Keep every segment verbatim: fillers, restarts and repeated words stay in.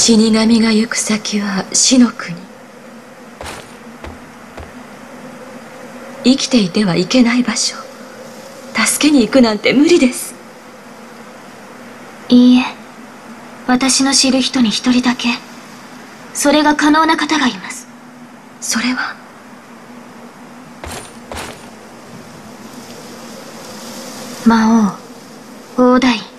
死神が行く先は死の国。生きていてはいけない場所。助けに行くなんて無理です。 いいえ、私の知る人に一人だけそれが可能な方がいます。 それは魔王オーダイン。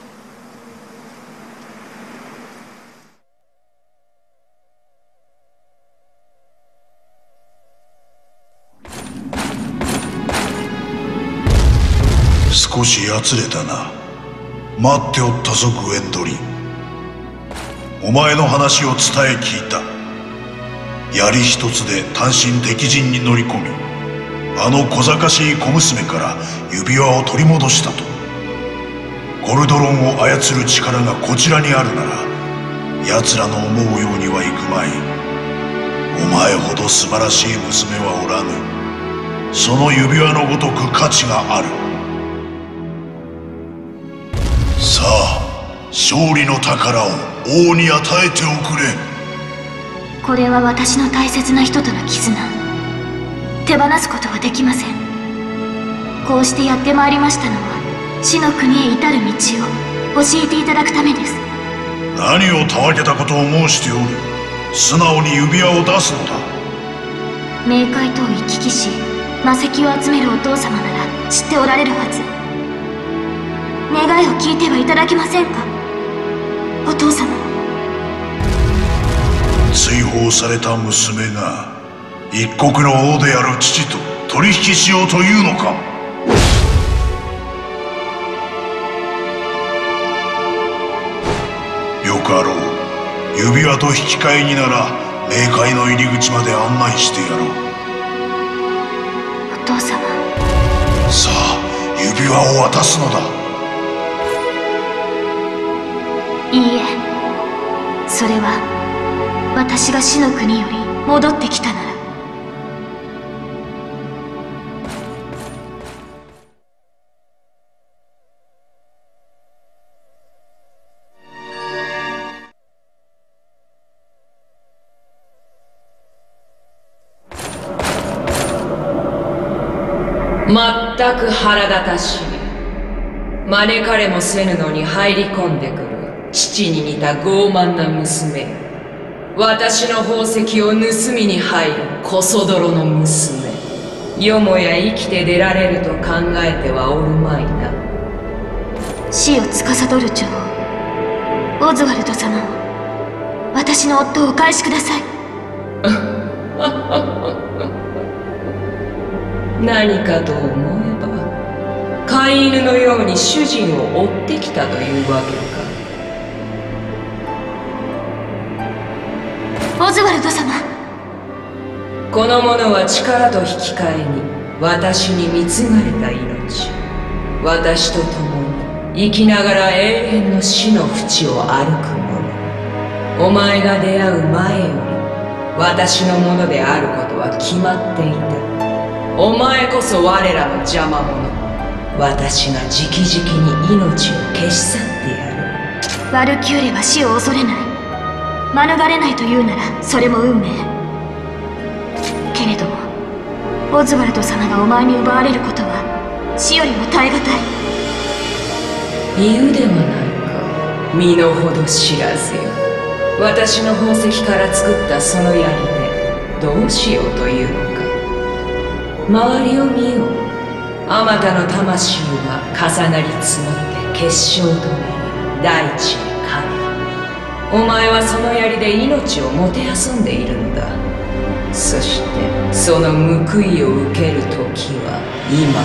少しやつれたな。待っておったぞグエンドリン。お前の話を伝え聞いた。槍一つで単身敵陣に乗り込み、あの小賢しい小娘から指輪を取り戻したと。ゴルドロンを操る力がこちらにあるなら、奴らの思うようにはいくまい。お前ほど素晴らしい娘はおらぬ。その指輪のごとく価値がある。さあ、勝利の宝を王に与えておくれ。 これは私の大切な人との絆。手放すことはできません。こうしてやってまいりましたのは、死の国へ至る道を教えていただくためです。 何をたわけたことを申しておる。素直に指輪を出すのだ。 冥界とを行き来し魔石を集めるお父様なら知っておられるはず。願いを聞いてはいただけませんか、お父様。 追放された娘が一国の王である父と取引しようというのか。よかろう。指輪と引き換えになら冥界の入り口まで案内してやろう。 お父様。 さあ、指輪を渡すのだ。 いいえ、それは私が死の国より戻ってきたなら。 まったく腹立たしい。招かれもせぬのに入り込んでくる父に似た傲慢な娘。私の宝石を盗みに入るこそ泥の娘。よもや生きて出られると考えてはおるまいな。 死を司る女王オズワルド様を、私の夫をお返しください。 何かと思えば飼い犬のように主人を追ってきたというわけか。 オズワルド様。 この者は力と引き換えに私に貢がれた命。私と共に生きながら永遠の死の淵を歩く者。お前が出会う前より私のものであることは決まっていた。お前こそ我らの邪魔者。私が直々に命を消し去ってやる。 ワルキューレは死を恐れない。免れないというならそれも運命。けれどもオズワルド様がお前に奪われることは死よりも耐え難い。 言うではないか、身の程知らずよ。私の宝石から作ったその槍でどうしようというのか。周りを見よう。あまたの魂が重なり積もって結晶となり大地へ神。お前はその槍で命をもてあそんでいるのだ。そしてその報いを受ける時は今。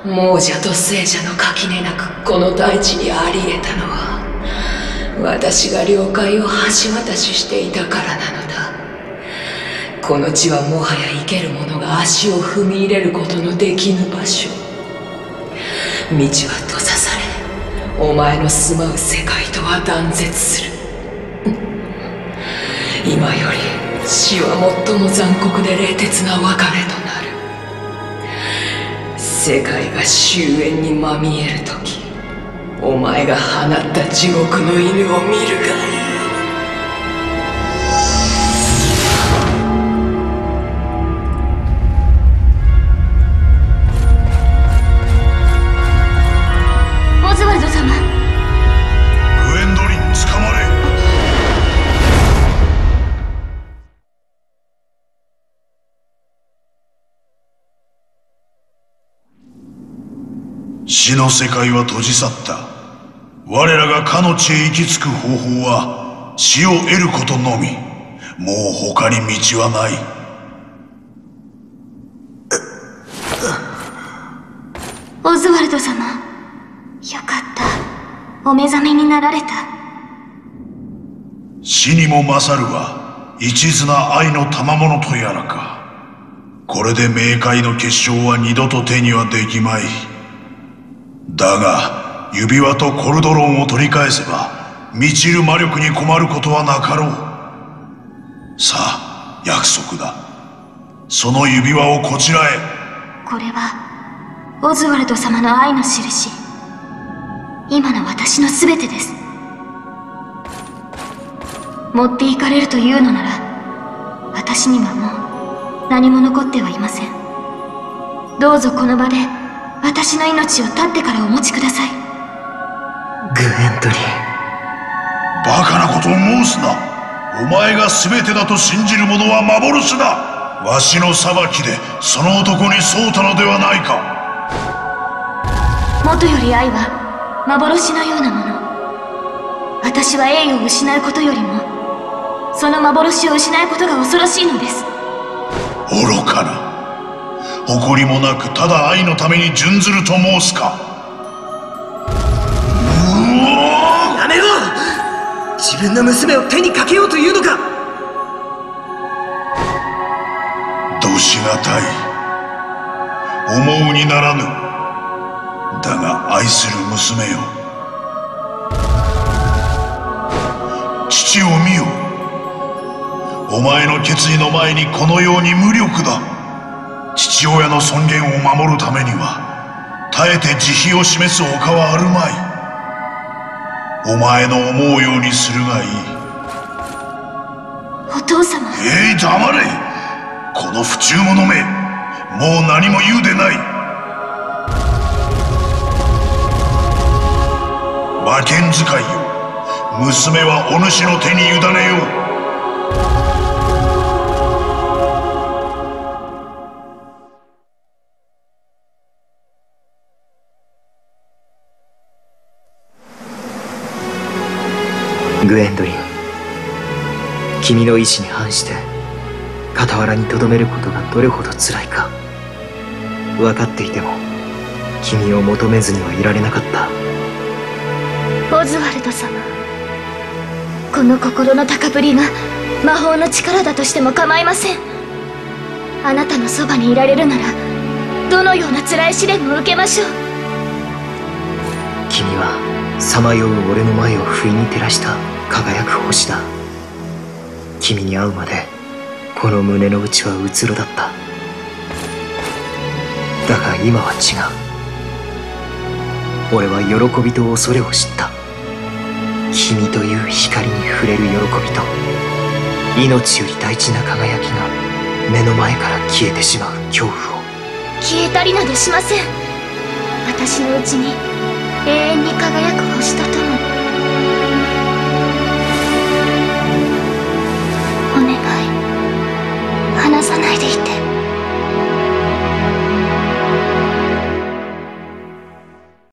亡者と聖者の垣根なくこの大地にあり得たのは私が領海を橋渡ししていたからなのだ。この地はもはや生ける者が足を踏み入れることのできぬ場所。道は閉ざされ、お前の住まう世界とは断絶する。今より死は最も残酷で冷徹な別れとなる。世界が終焉にまみえるとき、お前が放った地獄の犬を見るがいい。 オズワルド様。 グエンドリン、捕まれ。死の世界は閉じ去った。我らがかの地へ行き着く方法は死を得ることのみ。もう他に道はない。 オズワルド様、よかった。お目覚めになられた。 死にも勝るは一途な愛の賜物とやらか。これで冥界の結晶は二度と手にはできまい。だが指輪とコルドロンを取り返せば満ちる魔力に困ることはなかろう。さあ約束だ。その指輪をこちらへ。 これはオズワルド様の愛の印。今の私の全てです。持っていかれるというのなら、私にはもう何も残ってはいません。どうぞこの場で私の命を絶ってからお持ちください。 グエンドリン。 バカなことを申すな。お前が全てだと信じる者は幻だ。わしの裁きでその男に添うたのではないか。 もとより愛は幻のようなもの。私は栄を失うことよりもその幻を失うことが恐ろしいのです。 愚かな。誇りもなくただ愛のために準ずると申すか。 やめろ。自分の娘を手にかけようというのか。 どしがたい。思うにならぬ。だが愛する娘よ、父を見よ。お前の決意の前にこのように無力だ。父親の尊厳を守るためには耐えて慈悲を示す他はあるまい。お前の思うようにするがいい。 お父様。 えい、黙れ。この不忠者め、もう何も言うでない。魔剣使いよ、娘はお主の手に委ねよう。 グエンドリン、君の意志に反して傍らに留めることがどれほど辛いか分かっていても君を求めずにはいられなかった。 オズワルド様、この心の高ぶりが魔法の力だとしても構いません。あなたのそばにいられるならどのような辛い試練も受けましょう。 君はさまよう俺の前を不意に照らした輝く星だ。君に会うまでこの胸の内はうつろだった。だが今は違う。俺は喜びと恐れを知った。君という光に触れる喜びと命より大事な輝きが目の前から消えてしまう恐怖を。 消えたりなどしません。私のうちに永遠に輝く